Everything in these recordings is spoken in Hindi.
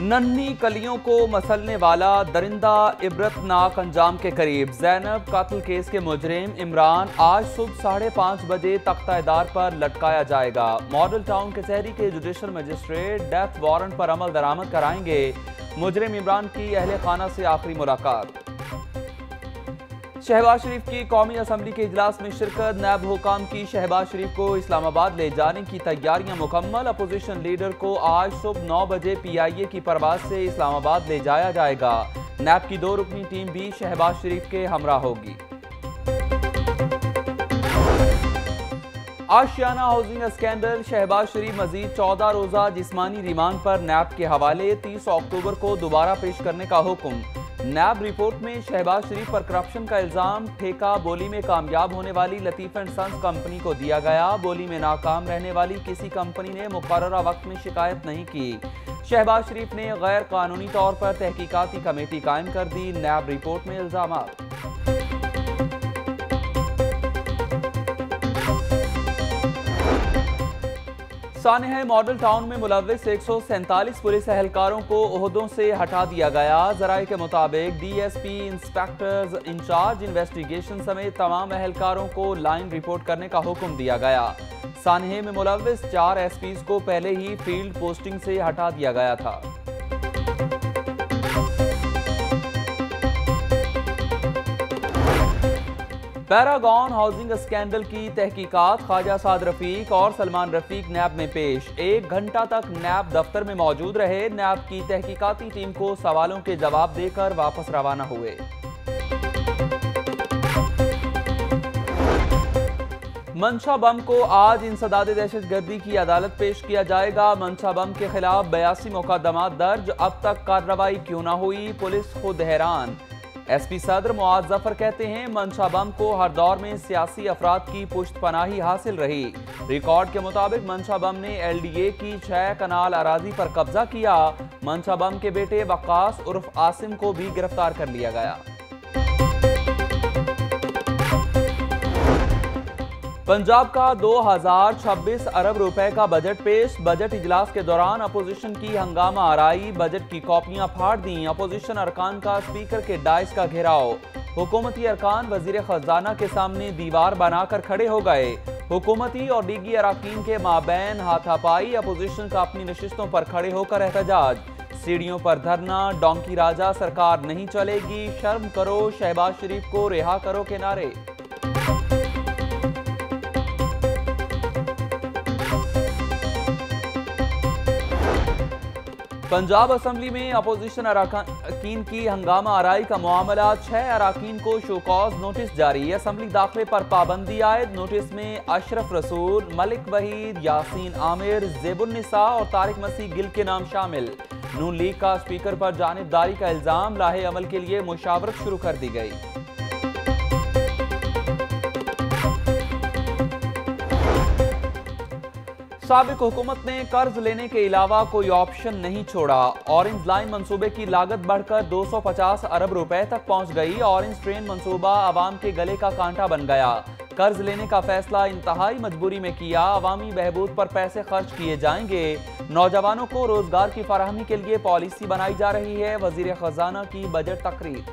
नन्ही कलियों को मसलने वाला दरिंदा इबरतनाक अंजाम के करीब। जैनब कातिल केस के मुजरिम इमरान आज सुबह 5:30 बजे तख्ताएदार पर लटकाया जाएगा। मॉडल टाउन कचहरी के जुडिशल मजिस्ट्रेट डेथ वारंट पर अमल दरामद कराएंगे। मुजरिम इमरान की अहले खाना से आखिरी मुलाकात। शहबाज शरीफ की कौमी असम्बली के इजलास में शिरकत। नैब हुकाम की शहबाज शरीफ को इस्लामाबाद ले जाने की तैयारियां मुकम्मल। अपोजिशन लीडर को आज सुबह 9 बजे PIA की परवाज से इस्लामाबाद ले जाया जाएगा। नैब की 2 रुकनी टीम भी शहबाज शरीफ के हमरा होगी। Ashiana housing scandal. शहबाज शरीफ मजीद 14 रोजा जिस्मानी रिमांड पर नैब के हवाले। 30 अक्टूबर को दोबारा पेश करने का हुक्म। नैब रिपोर्ट में शहबाज शरीफ पर करप्शन का इल्जाम ठेका बोली में कामयाब होने वाली लतीफ एंड सन्स कंपनी को दिया गया। बोली में नाकाम रहने वाली किसी कंपनी ने मुकर्ररा वक्त में शिकायत नहीं की। शहबाज शरीफ ने गैर कानूनी तौर पर तहकीकाती कमेटी कायम कर दी। नैब रिपोर्ट में इल्जामात। सानेह मॉडल टाउन में मुलव्विस 147 पुलिस एहलकारों को ओहदों से हटा दिया गया। जराये के मुताबिक DSP, इंस्पेक्टर्स इंचार्ज इन्वेस्टिगेशन समेत तमाम एहलकारों को लाइन रिपोर्ट करने का हुक्म दिया गया। सानेह में मुलव्विस 4 SPs को पहले ही फील्ड पोस्टिंग से हटा दिया गया था। पैरागॉन हाउसिंग स्कैंडल की तहकीकात। ख्वाजा साद रफीक और सलमान रफीक नैब में पेश। 1 घंटा तक नैब दफ्तर में मौजूद रहे। नैब की तहकीकाती टीम को सवालों के जवाब देकर वापस रवाना हुए। मंशा बम को आज इंसदाद दहशतगर्दी की अदालत पेश किया जाएगा। मंशा बम के खिलाफ 82 मुकदमा दर्ज। अब तक कार्रवाई क्यों न हुई, पुलिस खुद हैरान। SP सदर मुआज जफर कहते हैं मंशा बम को हर दौर में सियासी अफराद की पुश्त पनाही हासिल रही। रिकॉर्ड के मुताबिक मंशा बम ने LDA की 6 कनाल अराजी पर कब्जा किया। मंशा बम के बेटे वक्कास उर्फ आसिम को भी गिरफ्तार कर लिया गया। पंजाब का 2026 अरब रुपए का बजट पेश। बजट इजलास के दौरान अपोजिशन की हंगामा आराई। बजट की कॉपियां फाड़ दी। अपोजिशन अरकान का स्पीकर के डाइस का घेराव। हुकूमती अरकान वजीर खजाना के सामने दीवार बनाकर खड़े हो गए। हुकूमती और लीगी अरकान के माबैन हाथापाई। अपोजिशन का अपनी नशिस्तों पर खड़े होकर एहतजाज। सीढ़ियों पर धरना। डोंकी राजा सरकार नहीं चलेगी, शर्म करो, शहबाज शरीफ को रिहा करो के नारे। पंजाब असम्बली में अपोजिशन अरकान की हंगामा आराई का मामला। 6 अरकान को शोकॉज नोटिस जारी। असम्बली दाखिले पर पाबंदी आयद। नोटिस में अशरफ रसूल, मलिक वहीद, यासीन आमिर, ज़ेबुन्निसा और तारिक मसीह गिल के नाम शामिल। नून लीग का स्पीकर पर जानिबदारी का इल्जाम। लाहे अमल के लिए मुशावरत शुरू कर दी गई। साबिक हुकूमत ने कर्ज लेने के अलावा कोई ऑप्शन नहीं छोड़ा। ऑरेंज लाइन मंसूबे की लागत बढ़कर 250 अरब रुपए तक पहुंच गई। ऑरेंज ट्रेन मंसूबा आवाम के गले का कांटा बन गया। कर्ज लेने का फैसला इंतहाई मजबूरी में किया। अवामी बहबूद पर पैसे खर्च किए जाएंगे। नौजवानों को रोजगार की फराहमी के लिए पॉलिसी बनाई जा रही है। वजीर खजाना की बजट तकरीर।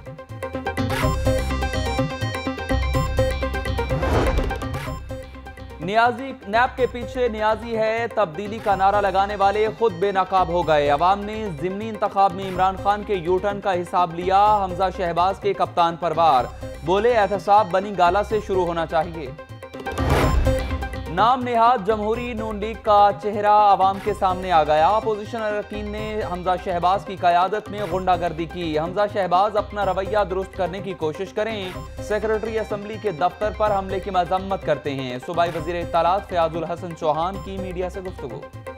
नियाजी नैब के पीछे नियाजी है। तब्दीली का नारा लगाने वाले खुद बेनकाब हो गए। अवाम ने ज़िमनी इंतखाब में इमरान-खान के यूटर्न का हिसाब लिया। हमजा शहबाज के कप्तान पर वार। बोले एहतसाब बनी गाला से शुरू होना चाहिए। नाम नेहाद जमहूरी नून लीग का चेहरा अवाम के सामने आ गया। अपोजिशन अरकान ने हमजा शहबाज की क़यादत में गुंडागर्दी की। हमजा शहबाज अपना रवैया दुरुस्त करने की कोशिश करें। सेक्रेटरी असम्बली के दफ्तर पर हमले की मजम्मत करते हैं। सूबाई वज़ीर इत्तलात फ़याज़ुल हसन चौहान की मीडिया से गुफ्तगू।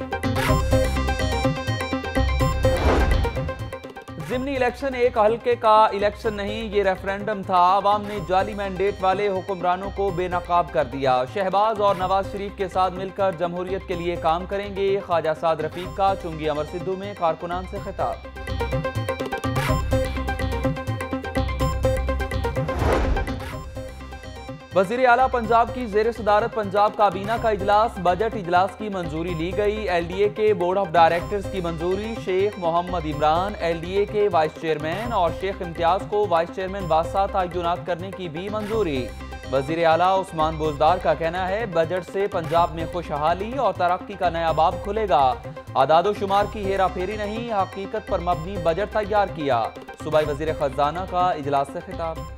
ज़िमनी इलेक्शन एक हल्के का इलेक्शन नहीं, ये रेफरेंडम था। अवाम ने जाली मैंडेट वाले हुक्मरानों को बेनकाब कर दिया। शहबाज और नवाज शरीफ के साथ मिलकर जमहूरियत के लिए काम करेंगे। ख्वाजा साद रफीक का चुंगी अमर सिद्धू में कारकुनान से खिताब। वज़ीर आला पंजाब की ज़ेर सदारत पंजाब काबीना का इजलास, बजट इजलास की मंजूरी ली गई। LDA के बोर्ड ऑफ डायरेक्टर्स की मंजूरी। शेख मोहम्मद इमरान LDA के वाइस चेयरमैन और शेख इम्तियाज को वाइस चेयरमैन बादशाह तयनात करने की भी मंजूरी। वज़ीर आला उस्मान बोजदार का कहना है, बजट से पंजाब में खुशहाली और तरक्की का नया बाब खुलेगा। आदादो शुमार की हेरा फेरी नहीं, हकीकत पर मबनी बजट तैयार किया। सूबाई वज़ीर खजाना का इजलास से खिताब।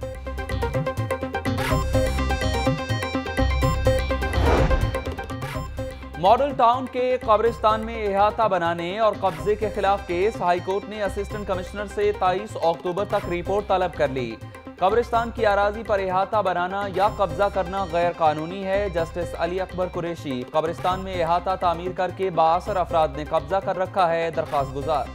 मॉडल टाउन के कब्रिस्तान में इहाता बनाने और कब्जे के खिलाफ केस। हाई कोर्ट ने असिस्टेंट कमिश्नर से 23 अक्टूबर तक रिपोर्ट तलब कर ली। कब्रिस्तान की अराजी पर इहाता बनाना या कब्जा करना गैर कानूनी है। जस्टिस अली अकबर कुरैशी, कब्रिस्तान में इहाता तामीर करके 62 अफराद ने कब्जा कर रखा है, दरख्वास्त गुजार।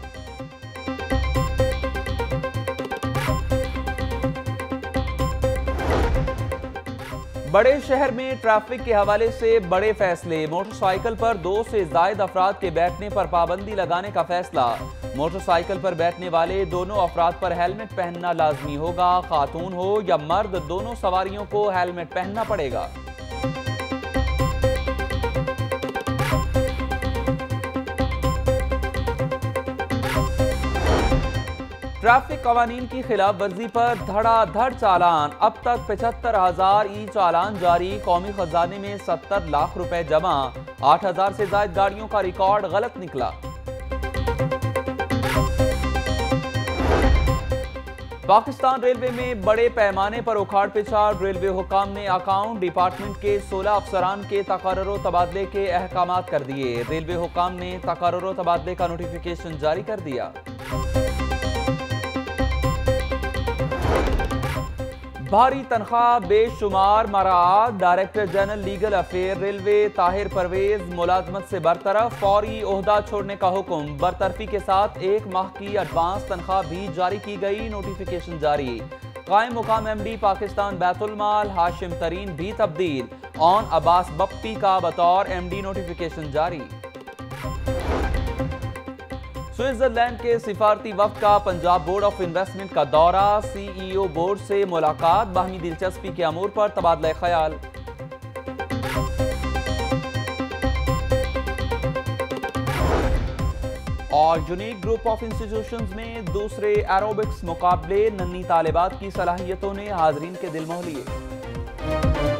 बड़े शहर में ट्रैफिक के हवाले से बड़े फैसले। मोटरसाइकिल पर 2 से ज्यादा अफराद के बैठने पर पाबंदी लगाने का फैसला। मोटरसाइकिल पर बैठने वाले दोनों अफराद पर हेलमेट पहनना लाजमी होगा। खातून हो या मर्द, दोनों सवारियों को हेलमेट पहनना पड़ेगा। ट्रैफिक कवानीन की खिलाफ वर्जी पर धड़ाधड़ चालान। अब तक 75,000 ई चालान जारी। कौमी खजाने में 70 लाख रुपए जमा। 8,000 से ज्यादा गाड़ियों का रिकॉर्ड गलत निकला। पाकिस्तान रेलवे में बड़े पैमाने पर उखाड़ पिछाड़। रेलवे हुकाम ने अकाउंट डिपार्टमेंट के 16 अफसरान के तकर्रुर तबादले के अहकामात कर दिए। रेलवे हुकाम ने तकर्रुर तबादले का नोटिफिकेशन जारी कर दिया। भारी तनख्वाह बेशुमार मराद। Director general legal affair railway Tahir Pervez मुलाजमत से बरतरफ। फौरी ओहदा छोड़ने का हुक्म। बरतरफी के साथ 1 माह की एडवांस तनख्वाह भी जारी की गई, नोटिफिकेशन जारी। कायम मुकाम MD पाकिस्तान बैतुल माल हाशिम तरीन भी तब्दील। ऑन अब्बास बप्पी का बतौर MD नोटिफिकेशन जारी। स्विट्जरलैंड के सिफारती वफ्द का पंजाब बोर्ड ऑफ इन्वेस्टमेंट का दौरा। CEO बोर्ड से मुलाकात। बाहमी दिलचस्पी के अमूर पर तबादला ख्याल। और यूनिक ग्रुप ऑफ इंस्टीट्यूशंस में दूसरे एरोबिक्स मुकाबले। नन्ही तालिबात की सलाहियतों ने हाजरीन के दिल मोह लिए।